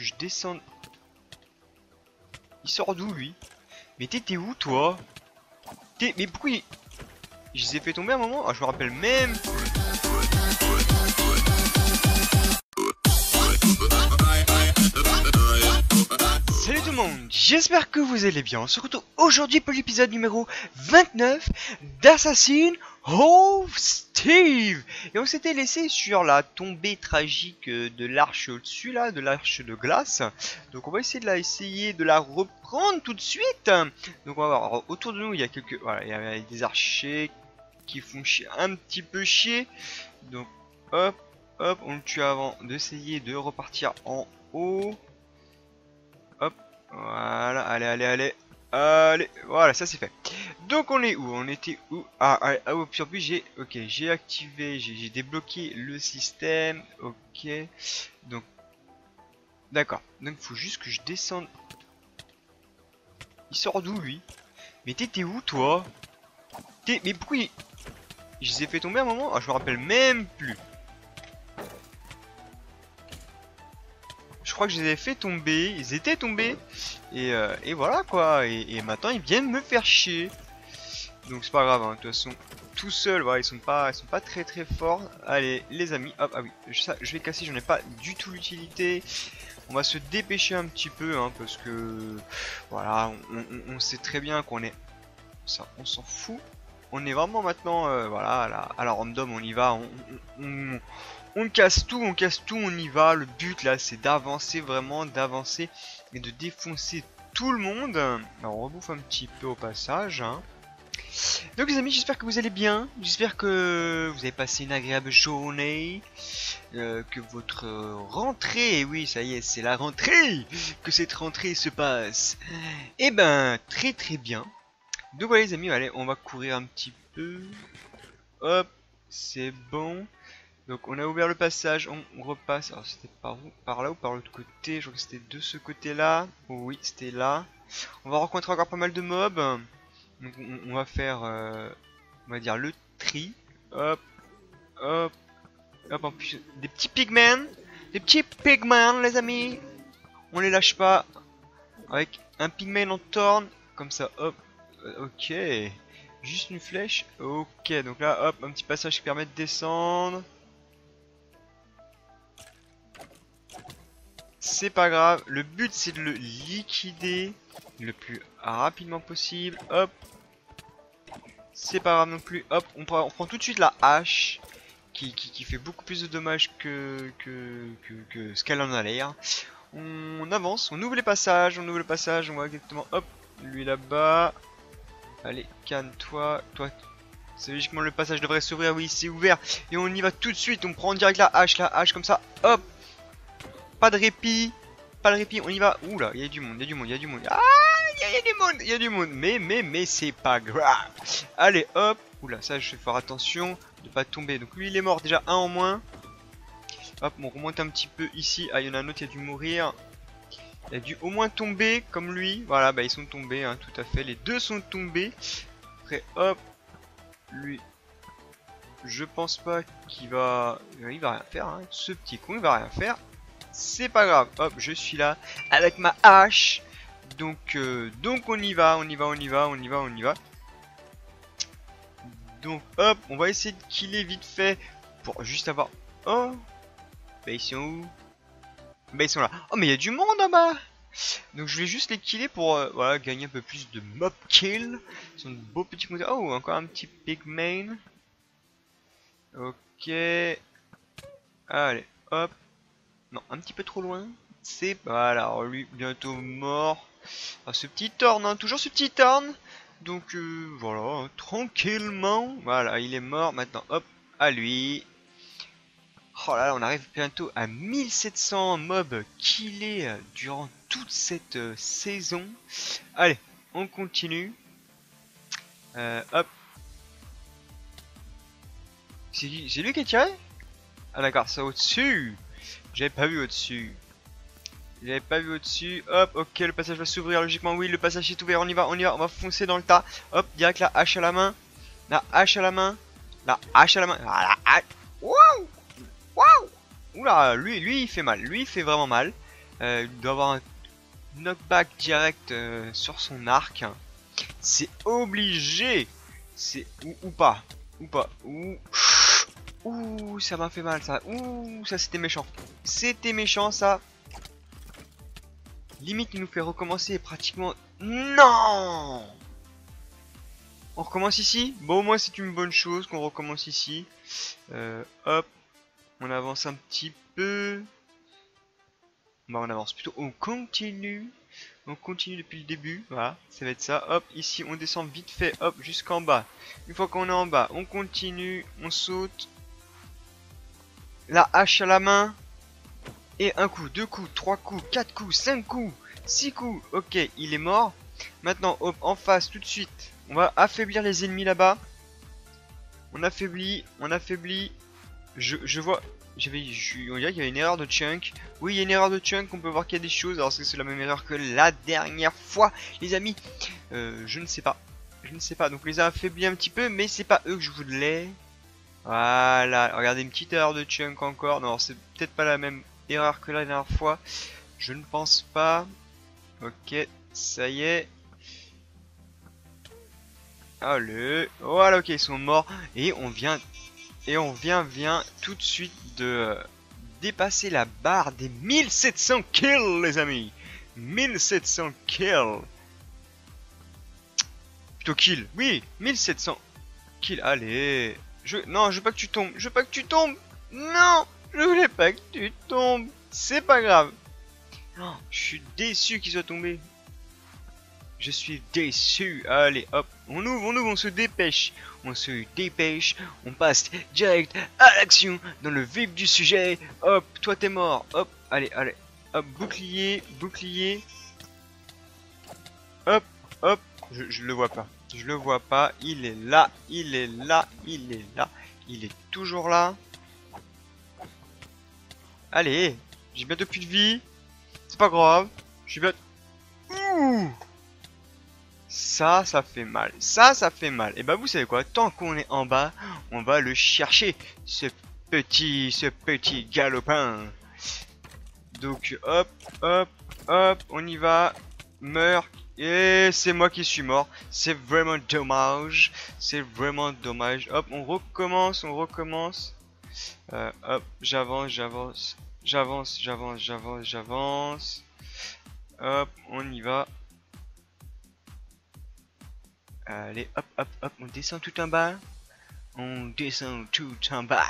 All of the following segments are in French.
que je descende. Il sort d'où lui? Mais t'étais où toi? Mais pourquoi il... Je les ai fait tomber à un moment? Ah, je me rappelle même. Salut tout le monde, j'espère que vous allez bien. On se retrouve aujourd'hui pour l'épisode numéro 29 d'Assassin's Creed Steve. Et on s'était laissé sur la tombée tragique de l'arche au-dessus là, de l'arche de glace. Donc on va essayer de la reprendre tout de suite. Donc on va voir, autour de nous il y a quelques... Voilà, il y a des archers qui font un petit peu chier. Donc hop, hop, on le tue avant d'essayer de repartir en haut. Hop, voilà, allez, voilà, ça c'est fait. Donc on est où? On était où? Puis en plus j'ai activé, j'ai débloqué le système, ok. Donc, d'accord, donc faut juste que je descende. Il sort d'où lui? Mais t'étais où toi? Mais pourquoi il... Je les ai fait tomber à un moment? Ah, je me rappelle même plus. Je crois que je les ai fait tomber, ils étaient tombés et voilà quoi, et maintenant ils viennent me faire chier. Donc c'est pas grave, hein. De toute façon tout seul, voilà, ils sont pas très forts. Allez les amis, hop, ah oui, ça je vais casser, j'en ai pas du tout l'utilité. On va se dépêcher un petit peu, hein, parce que voilà, on sait très bien qu'on est... Ça, on s'en fout. On est vraiment maintenant, voilà, à la random, on y va, on casse tout, on y va. Le but là c'est d'avancer, vraiment d'avancer et de défoncer tout le monde. Alors on rebouffe un petit peu au passage, hein. Donc les amis, j'espère que vous allez bien. J'espère que vous avez passé une agréable journée, que votre rentrée, et oui ça y est c'est la rentrée, que cette rentrée se passe et ben très bien. Donc voilà les amis, allez on va courir un petit peu. Hop, c'est bon. Donc on a ouvert le passage, on repasse. Alors c'était par où? Par là ou par l'autre côté? Je crois que c'était de ce côté là. Oh, oui, c'était là. On va rencontrer encore pas mal de mobs. Donc on va faire, on va dire le tri. Hop, hop, hop. En plus des petits pigmen. Des petits pigmen les amis. On les lâche pas. Avec un pigmen en torne. Comme ça, hop. Ok. Juste une flèche. Ok, donc là, hop, un petit passage qui permet de descendre. C'est pas grave, le but c'est de le liquider le plus rapidement possible. Hop, c'est pas grave non plus. Hop, on prend tout de suite la hache qui fait beaucoup plus de dommages que ce qu'elle en a l'air. On avance, on ouvre les passages, on voit exactement. Hop, lui là-bas. Allez, calme-toi, toi. C'est logiquement le passage devrait s'ouvrir, oui c'est ouvert. Et on y va tout de suite, on prend direct la hache comme ça. Hop. Pas de répit, on y va. Oula, il y a du monde. Ah, il y a du monde. Mais c'est pas grave. Allez, hop. Oula, ça je vais faire attention de pas tomber. Donc lui il est mort, déjà un en moins. Hop, on remonte un petit peu ici. Ah, il y en a un autre qui a dû mourir. Il a dû au moins tomber comme lui. Voilà, bah ils sont tombés, hein, tout à fait. Les deux sont tombés. Après, hop. Lui, je pense pas qu'il va... Il va rien faire, hein. Ce petit con, il va rien faire. C'est pas grave, hop, je suis là avec ma hache. Donc on y va. Donc hop, on va essayer de killer vite fait pour juste avoir... Oh, bah ils sont où? Bah ils sont là. Oh mais il y a du monde là-bas. Donc je vais juste les killer pour voilà, gagner un peu plus de mob kill. Ils sont de beaux petits moteurs. Oh, encore un petit pigman. Ok. Allez, hop. Non, un petit peu trop loin. C'est... Voilà, alors lui, bientôt mort. Ah, ce petit Thorn, hein, toujours ce petit Thorn. Donc, voilà, hein, tranquillement. Voilà, il est mort. Maintenant, hop, à lui. Oh là là, on arrive bientôt à 1700 mobs killés durant toute cette saison. Allez, on continue. Hop. C'est lui qui a tiré? Ah d'accord, c'est au-dessus. J'avais pas vu au-dessus. Hop, ok, le passage va s'ouvrir logiquement. Oui, le passage est ouvert. On y va, on va foncer dans le tas. Hop, direct la hache à la main. Waouh! Waouh! Oula, lui il fait mal. Lui il fait vraiment mal. Il doit avoir un knockback direct sur son arc. C'est obligé. C'est ou pas. Ou pas. Ouh, ça m'a fait mal ça. Ouh, ça c'était méchant. C'était méchant ça. Limite il nous fait recommencer pratiquement. Non. On recommence ici. Bon, au moins c'est une bonne chose qu'on recommence ici. Hop. On avance un petit peu. Bah on avance plutôt. On continue. On continue depuis le début. Voilà, ça va être ça. Hop, ici on descend vite fait. Hop, jusqu'en bas. Une fois qu'on est en bas, on continue. On saute. La hache à la main. Et un coup, deux coups, trois coups, quatre coups, cinq coups, six coups. Ok, il est mort. Maintenant, hop, en face, tout de suite. On va affaiblir les ennemis là-bas. On affaiblit, on affaiblit. Je vois. On dirait qu'il y a une erreur de chunk. Oui, il y a une erreur de chunk. On peut voir qu'il y a des choses. Alors, est-ce que c'est la même erreur que la dernière fois, les amis? Je ne sais pas. Je ne sais pas. Donc, on les a affaiblis un petit peu, mais c'est pas eux que je voulais. Voilà. Regardez, une petite erreur de chunk encore. Non, c'est peut-être pas la même erreur que la dernière fois. Je ne pense pas. Ok, ça y est. Allez. Voilà, ok, ils sont morts. Et on vient tout de suite de dépasser la barre des 1700 kills, les amis. 1700 kills. Plutôt kill. Oui, 1700 kills. Allez. Non, je veux pas que tu tombes. Je veux pas que tu tombes. Non, je voulais pas que tu tombes. C'est pas grave. Oh, je suis déçu qu'il soit tombé. Je suis déçu. Allez, hop. On ouvre, on se dépêche. On se dépêche. On passe direct à l'action. Dans le vif du sujet. Hop, toi t'es mort. Hop, allez, allez. Hop, bouclier, bouclier. Hop, hop. Je le vois pas. Je le vois pas. Il est là, il est là, il est là. Il est toujours là. Allez, j'ai bientôt plus de vie. C'est pas grave. Je suis bien. Ouh. Ça fait mal. Ça fait mal. Et bah vous savez quoi, tant qu'on est en bas, on va le chercher. Ce petit galopin. Donc hop, hop, hop, on y va. Meurt. Et c'est moi qui suis mort. C'est vraiment dommage. C'est vraiment dommage. Hop, on recommence, on recommence. Hop, j'avance, j'avance. J'avance, j'avance, j'avance, j'avance. Hop, on y va. Allez, hop, hop, hop, on descend tout en bas. On descend tout en bas.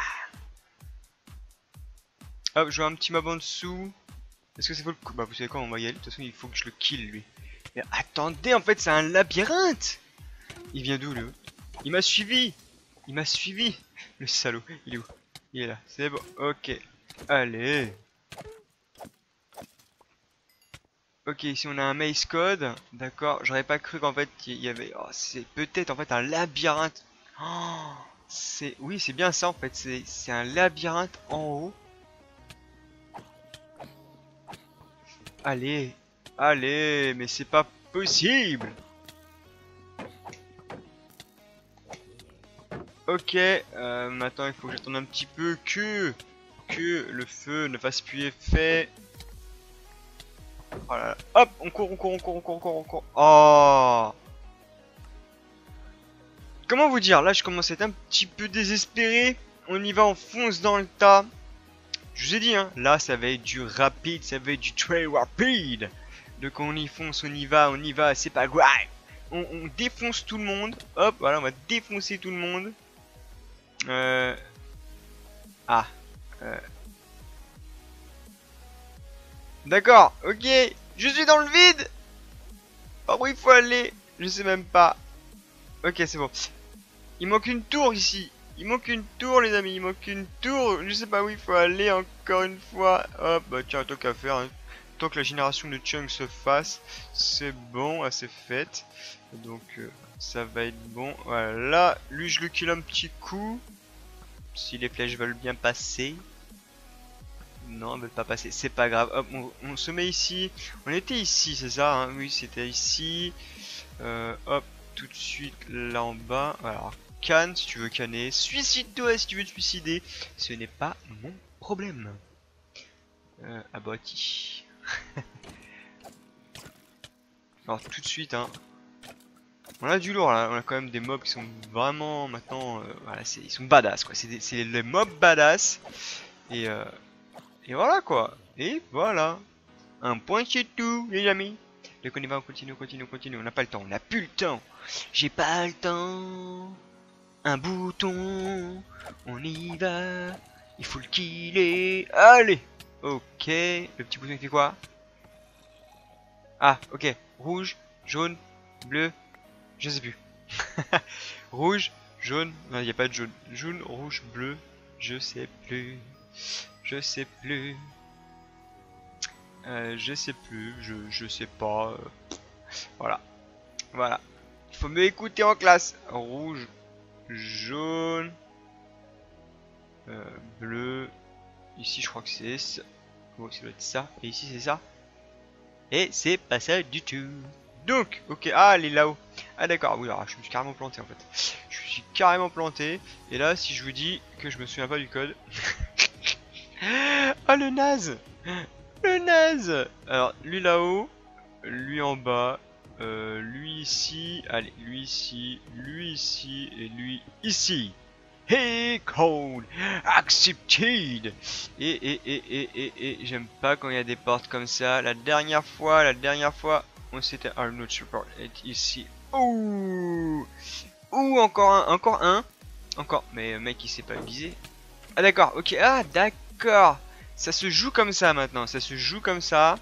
Hop, je vois un petit mob en dessous. Est-ce que c'est le coup? Bah, vous savez quoi, on va y aller. De toute façon, il faut que je le kill, lui. Mais attendez, en fait, c'est un labyrinthe. Il vient d'où, lui? Il m'a suivi. Il m'a suivi. Le salaud. Il est où? Il est là. C'est bon. Ok. Allez. Ok, ici on a un maze code. D'accord. J'aurais pas cru qu'en fait, il y avait... Oh, c'est peut-être, en fait, un labyrinthe. Oh, oui, c'est bien ça, en fait. C'est un labyrinthe en haut. Allez. Allez. Mais c'est pas possible. Ok, maintenant il faut que j'attende un petit peu que le feu ne fasse plus effet. Oh là là. Hop, on court, on court, on court, on court, on court, on court. Oh. Comment vous dire, là je commence à être un petit peu désespéré. On y va, on fonce dans le tas. Je vous ai dit, hein, là ça va être du rapide, ça va être du très rapide. Donc on y fonce, on y va, c'est pas grave. On défonce tout le monde. Hop, voilà, on va défoncer tout le monde. Ah. D'accord, ok. Je suis dans le vide. Par où il faut aller? Je sais même pas. Ok, c'est bon. Il manque une tour ici. Il manque une tour, les amis. Il manque une tour. Je sais pas où il faut aller encore une fois. Hop, bah tiens, tant qu'à faire. Hein. Tant que la génération de chunks se fasse, c'est bon, c'est fait. Donc, ça va être bon. Voilà. Lui, je le kill un petit coup. Si les flèches veulent bien passer. Non, elles veulent pas passer. C'est pas grave. Hop, on se met ici. On était ici, c'est ça, hein? Oui, c'était ici. Hop, tout de suite là en bas. Alors, canne si tu veux canner. Suicide-toi si tu veux te suicider. Ce n'est pas mon problème. Abati. Alors tout de suite, hein. On a du lourd là, on a quand même des mobs qui sont vraiment maintenant, voilà, ils sont badass quoi. C'est les mobs badass. Et voilà quoi. Et voilà. Un point c'est tout les amis. Donc on y va, on continue. On n'a pas le temps, on n'a plus le temps. J'ai pas le temps. Un bouton. On y va. Il faut le killer. Allez. Ok. Le petit bouton il fait quoi? Ah ok. Rouge, jaune, bleu. Je sais plus. Rouge, jaune. Non, il n'y a pas de jaune. Jaune, rouge, bleu. Je sais plus. Je sais plus. Je sais plus. Je sais pas. Voilà. Voilà. Il faut me écouter en classe. Rouge, jaune, bleu. Ici, je crois que c'est ça. Oh, ça doit être ça. Et ici, c'est ça. Et c'est pas ça du tout. Donc, ok, ah, elle est là-haut. Ah d'accord, oui, alors je me suis carrément planté en fait. Je me suis carrément planté. Et là, si je vous dis que je me souviens pas du code. Ah, le naze. Le naze. Alors, lui là-haut, lui en bas, lui ici, allez, lui ici, et lui ici. Hey, code accepted. Et j'aime pas quand il y a des portes comme ça. La dernière fois, on s'était un autre support est ici. Ouh, encore un, mais mec il sait pas viser. Ah d'accord, ok, ah d'accord. Ça se joue comme ça maintenant, ça se joue comme ça.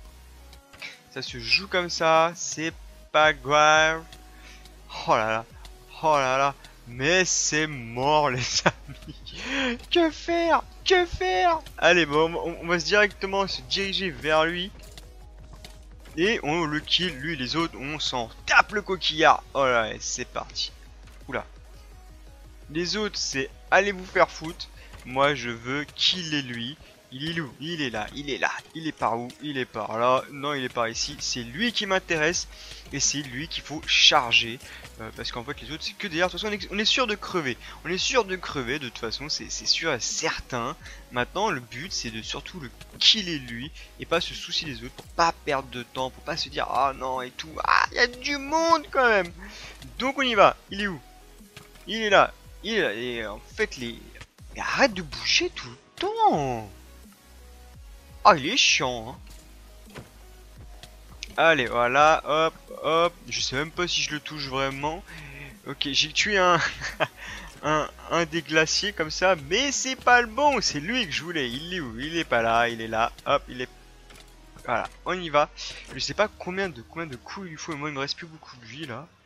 C'est pas grave. Oh là là, mais c'est mort les amis. Que faire? Allez, bon, on va directement se diriger vers lui. Et on le kill, lui et les autres, on s'en tape le coquillard. Oh là, c'est parti. Oula. Les autres, c'est allez vous faire foutre. Moi, je veux killer lui. Il est où? Il est là. Il est par où? Il est par là. Non, il est par ici. C'est lui qui m'intéresse. Et c'est lui qu'il faut charger. Parce qu'en fait, les autres, c'est que derrière. De toute façon, on est sûr de crever. De toute façon, c'est sûr et certain. Maintenant, le but, c'est de surtout le killer lui. Et pas se soucier des autres. Pour pas perdre de temps. Pour pas se dire, ah non, et tout. Ah, il y a du monde quand même. Donc, on y va. Il est où? Il est là. Et en fait, mais arrête de bouger tout le temps. Ah, il est chiant, hein. Allez, voilà, hop. Je sais même pas si je le touche vraiment. Ok, j'ai tué un... un des glaciers comme ça, mais c'est pas le bon. C'est lui que je voulais. Il est où? Il est pas là, il est là. Hop, il est... Voilà, on y va. Je sais pas combien de coups il lui faut. Et moi, il me reste plus beaucoup de vie, là.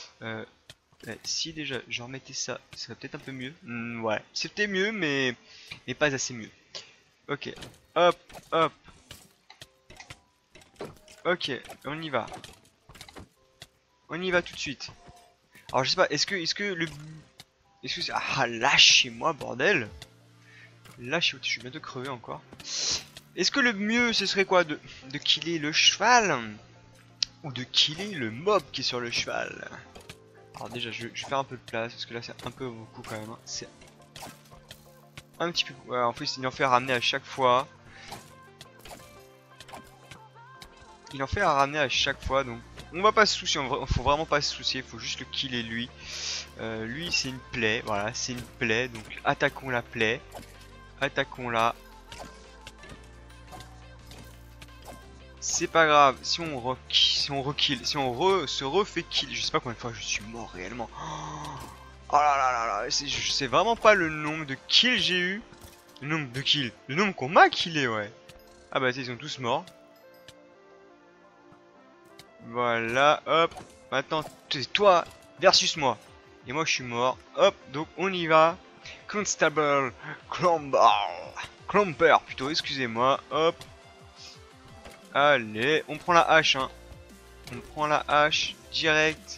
Si déjà, je remettais ça, ça serait peut-être un peu mieux. Ouais, c'était mieux, mais pas assez mieux. Ok, hop. Ok, on y va. Tout de suite. Alors je sais pas, est-ce que le... Est-ce que c'est... Ah, lâchez-moi, bordel. Lâchez-moi, je suis bientôt crevé encore. Est-ce que le mieux, ce serait quoi? De killer le cheval? Ou de killer le mob qui est sur le cheval? Alors déjà, je vais faire un peu de place, parce que là, c'est un peu beaucoup quand même. Hein. C'est un petit peu... Ouais, en plus, il en fait ramener à chaque fois. Donc on va pas se soucier, faut vraiment pas se soucier, faut juste le killer lui. Lui c'est une plaie, voilà, c'est une plaie, donc attaquons la plaie. Attaquons-la. C'est pas grave, si on se refait kill, je sais pas combien de fois je suis mort réellement. Oh là là, je sais vraiment pas le nombre de kills j'ai eu. Le nombre qu'on m'a killé, ouais. Ah bah ils sont tous morts. Voilà, hop. Maintenant, c'est toi versus moi. Et moi, je suis mort. Hop, donc on y va. Constable Clomper, plutôt, excusez-moi. Hop. Allez, on prend la hache, hein. On prend la hache direct.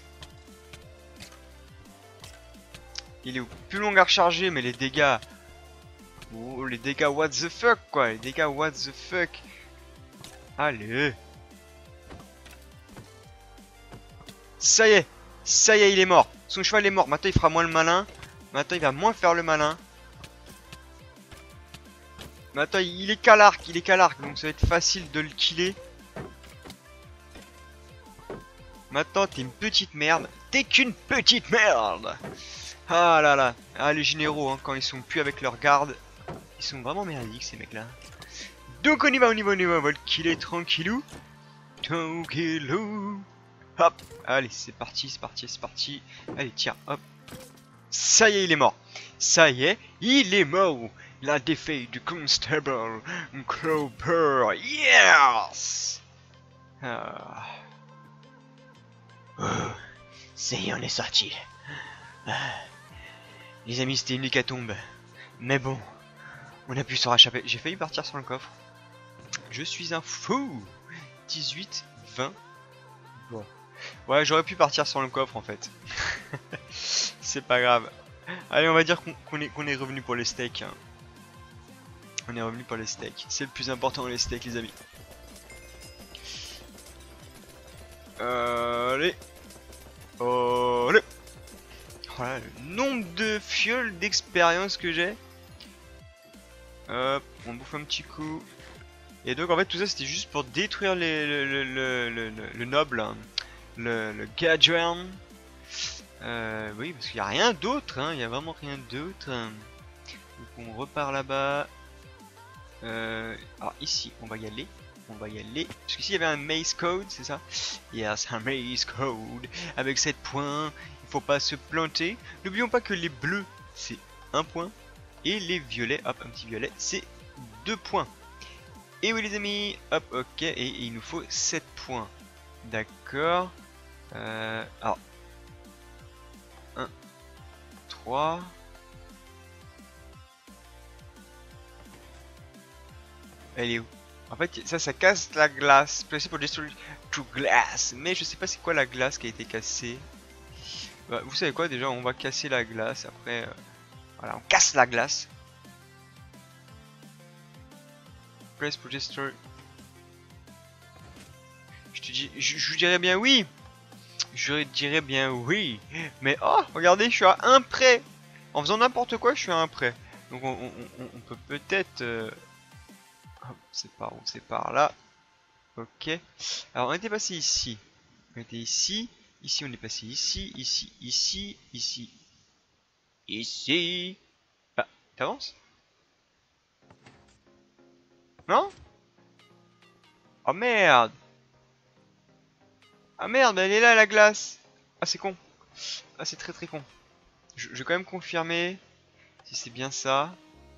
Il est plus long à recharger, mais les dégâts... Oh, les dégâts what the fuck, quoi. Les dégâts what the fuck. Allez. Ça y est, il est mort. Son cheval est mort. Maintenant, il fera moins le malin. Maintenant, il va moins faire le malin. Mais attends, il est qu'à l'arc, donc ça va être facile de le killer. Maintenant, t'es une petite merde. T'es qu'une petite merde. Ah là là. Ah, les généraux, hein, quand ils sont plus avec leur garde, ils sont vraiment merdiques, ces mecs-là. Donc on y va, on va le killer tranquillou. Tranquillou. Hop. Allez, c'est parti, c'est parti, c'est parti. Allez, tiens, hop. Ça y est, il est mort. Ça y est, il est mort. La défaite du Constable Clover. Yes. Ah. Oh, ça y est, on est sorti. Ah. Les amis, c'était une hécatombe. Mais bon, on a pu s'en rachapper. J'ai failli partir sur le coffre. Je suis un fou. 18, 20. Bon. Ouais, j'aurais pu partir sur le coffre en fait. C'est pas grave. Allez, on va dire qu'on est revenu pour les steaks. Hein. On est revenu pour les steaks. C'est le plus important, les steaks, les amis. Allez. Allez. Voilà le nombre de fioles d'expérience que j'ai. Hop, on bouffe un petit coup. Et donc en fait tout ça c'était juste pour détruire le noble, hein. le Gadgeon. Oui, parce qu'il n'y a rien d'autre, hein. Il n'y a vraiment rien d'autre. Donc on repart là-bas. Alors ici, on va y aller. On va y aller. Parce qu'ici il y avait un maze code, c'est ça? Yes, un maze code. Avec 7 points. Il faut pas se planter. N'oublions pas que les bleus, c'est 1 point. Et les violets, hop, un petit violet, c'est 2 points. Et oui les amis, hop, ok. Et il nous faut 7 points. D'accord. Alors. 1, 3. Elle est où? En fait, ça casse la glace. Placé pour destroy to glass. Mais je sais pas c'est quoi la glace qui a été cassée. Bah, vous savez quoi, déjà, on va casser la glace. Après, voilà, on casse la glace. Press pour destroy. Je dirais bien oui. Je dirais bien oui. Mais oh, regardez, je suis à 1 près. En faisant n'importe quoi, je suis à 1 près. Donc on peut peut-être... c'est par où? C'est par là. Ok. Alors on était passé ici. On était ici. Ici on est passé ici. Ici. Ici. Ici. Ici. Ah, t'avances? Non? Oh merde. Ah merde, elle est là la glace. Ah c'est con. Ah c'est très con. Je vais quand même confirmer si c'est bien ça.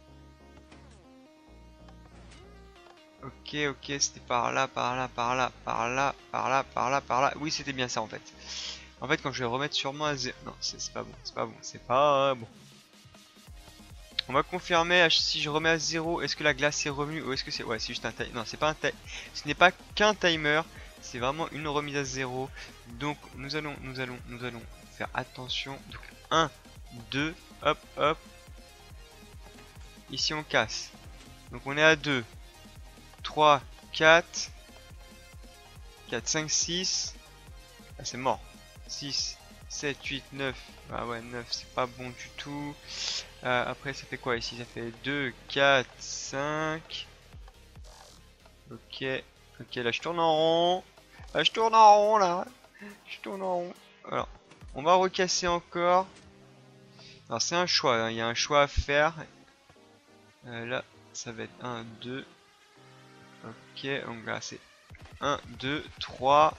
Ok, ok, c'était par là, par là, par là, par là, par là, par là, par là. Oui, c'était bien ça en fait. En fait, quand je vais remettre sûrement à 0... Non, c'est pas bon, c'est pas bon, c'est pas bon. On va confirmer si je remets à 0, est-ce que la glace est revenue ou est-ce que c'est... Ouais, c'est juste un timer. Non, c'est pas un timer. Ce n'est pas qu'un timer, c'est vraiment une remise à 0. Donc, nous allons faire attention. Donc, 1, 2, hop, hop. Ici, on casse. Donc, on est à 2. 3, 4, 4, 5, 6. Ah, c'est mort. 6, 7, 8, 9. Ah ouais, 9, c'est pas bon du tout. Après, ça fait quoi ici? Ça fait 2, 4, 5. Ok. Ok, là, je tourne en rond. Là, je tourne en rond, là. Je tourne en rond. Alors, on va recasser encore. Alors, c'est un choix. Hein. Il y a un choix à faire. Là, ça va être 1, 2. Ok, donc là c'est 1, 2, 3.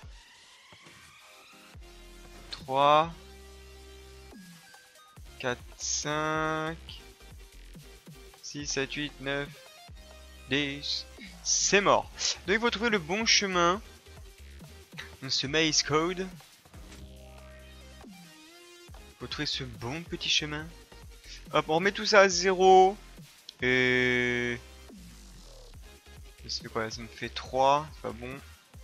3. 4, 5. 6, 7, 8, 9. 10. C'est mort. Donc il faut trouver le bon chemin. Donc ce maze code. Il faut trouver ce bon petit chemin. Hop, on remet tout ça à 0. Et... ça fait quoi? Ça me fait 3, c'est pas bon.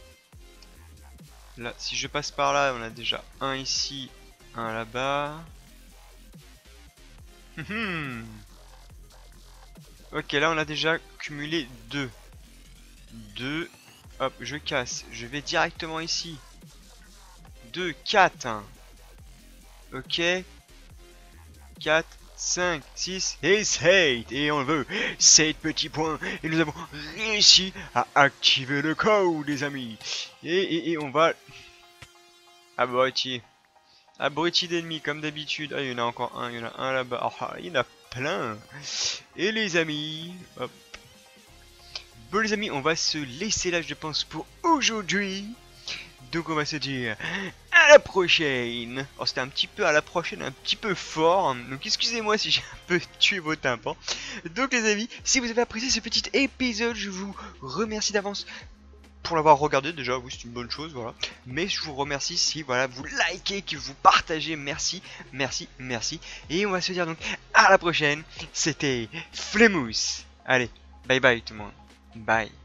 Là, si je passe par là, on a déjà un ici, un là-bas. Ok, là on a déjà cumulé 2. 2. Hop, je casse. Je vais directement ici. 2, 4. Ok. 4, 5, 6 et 7. Et on veut 7 petits points. Et nous avons réussi à activer le code, les amis. Et on va... Abruti d'ennemis, comme d'habitude. Ah, il y en a encore un. Il y en a un là-bas. Ah, il y en a plein. Et les amis... Hop. Bon, les amis, on va se laisser là, je pense, pour aujourd'hui. Donc on va se dire à la prochaine. Oh, c'était un petit peu à la prochaine, un petit peu fort. Donc excusez-moi si j'ai un peu tué vos tympans. Donc les amis, si vous avez apprécié ce petit épisode, je vous remercie d'avance pour l'avoir regardé. Déjà, oui, c'est une bonne chose, voilà. Mais je vous remercie si voilà vous likez, que vous partagez. Merci, merci, merci. Et on va se dire donc à la prochaine. C'était Flemous. Allez, bye bye tout le monde. Bye.